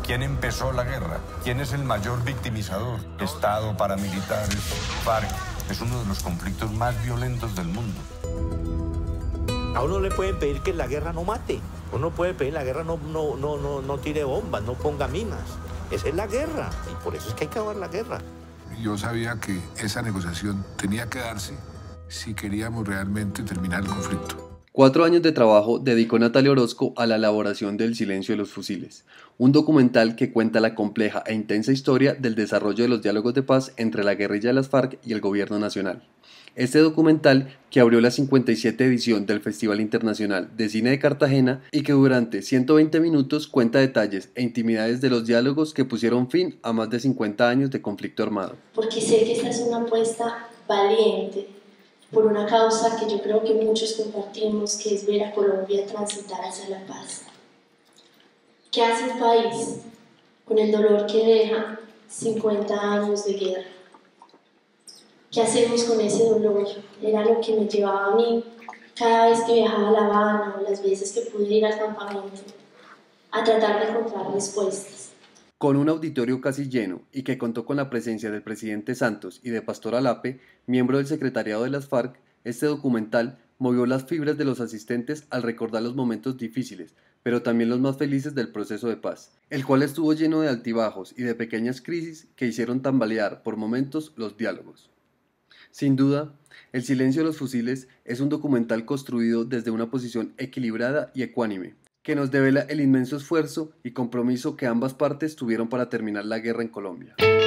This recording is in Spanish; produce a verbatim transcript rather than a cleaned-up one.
¿Quién empezó la guerra? ¿Quién es el mayor victimizador? Estado, paramilitares, FARC. Es uno de los conflictos más violentos del mundo. A uno le pueden pedir que la guerra no mate. Uno puede pedir que la guerra no, no, no, no, no tire bombas, no ponga minas. Esa es la guerra y por eso es que hay que acabar la guerra. Yo sabía que esa negociación tenía que darse si queríamos realmente terminar el conflicto. Cuatro años de trabajo dedicó Natalia Orozco a la elaboración del Silencio de los Fusiles, un documental que cuenta la compleja e intensa historia del desarrollo de los diálogos de paz entre la guerrilla de las FARC y el gobierno nacional. Este documental, que abrió la cincuenta y siete edición del Festival Internacional de Cine de Cartagena y que durante ciento veinte minutos cuenta detalles e intimidades de los diálogos que pusieron fin a más de cincuenta años de conflicto armado. Porque sé que esta es una apuesta valiente por una causa que yo creo que muchos compartimos, que es ver a Colombia transitar hacia la paz. ¿Qué hace el país con el dolor que deja cincuenta años de guerra? ¿Qué hacemos con ese dolor? Era lo que me llevaba a mí cada vez que viajaba a La Habana o las veces que pude ir al campamento a tratar de encontrar respuestas. Con un auditorio casi lleno y que contó con la presencia del presidente Santos y de Pastor Alape, miembro del secretariado de las FARC, este documental movió las fibras de los asistentes al recordar los momentos difíciles, pero también los más felices del proceso de paz, el cual estuvo lleno de altibajos y de pequeñas crisis que hicieron tambalear por momentos los diálogos. Sin duda, El Silencio de los Fusiles es un documental construido desde una posición equilibrada y ecuánime, que nos devela el inmenso esfuerzo y compromiso que ambas partes tuvieron para terminar la guerra en Colombia.